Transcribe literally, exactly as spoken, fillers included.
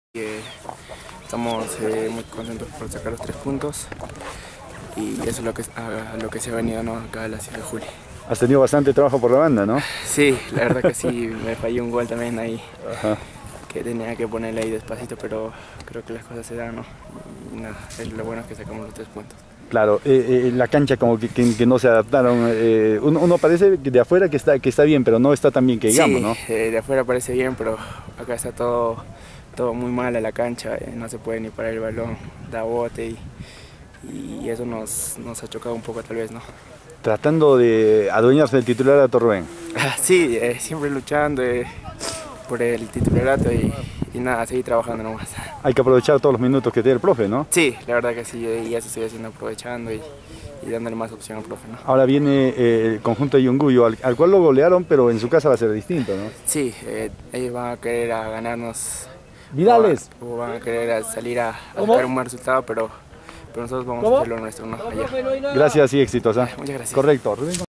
Eh, estamos eh, muy contentos por sacar los tres puntos y eso es lo que, a, a lo que se ha venido, ¿no? Acá a la ciudad de Juli. Has tenido bastante trabajo por la banda, ¿no? Sí, la verdad que sí, me falló un gol también ahí. Ajá. Que tenía que ponerle ahí despacito, pero creo que las cosas se dan, ¿no? Y nada, es lo bueno es que sacamos los tres puntos. Claro, eh, eh, la cancha como que, que, que no se adaptaron, eh, uno, uno parece de afuera que está, que está bien, pero no está tan bien que digamos, sí, ¿no? Eh, de afuera parece bien, pero acá está todo, todo muy mal a la cancha, eh, no se puede ni parar el balón, da bote y, y eso nos, nos ha chocado un poco tal vez, ¿no? Tratando de adueñarse del titular a Torreón. Sí, eh, siempre luchando eh, por el titularato y, y nada, seguir trabajando nomás. Hay que aprovechar todos los minutos que tiene el profe, ¿no? Sí, la verdad que sí, y eso estoy haciendo, aprovechando y, y dándole más opción al profe, ¿no? Ahora viene eh, el conjunto de Yunguyo, al, al cual lo golearon, pero en su casa va a ser distinto, ¿no? Sí, eh, ellos van a querer a ganarnos. Vidales. O, o van a querer a salir a, a buscar un buen resultado, pero, pero nosotros vamos ¿Cómo? a hacer lo nuestro, ¿no? Allá. Gracias y éxitos. ¿eh? Muchas gracias. Correcto.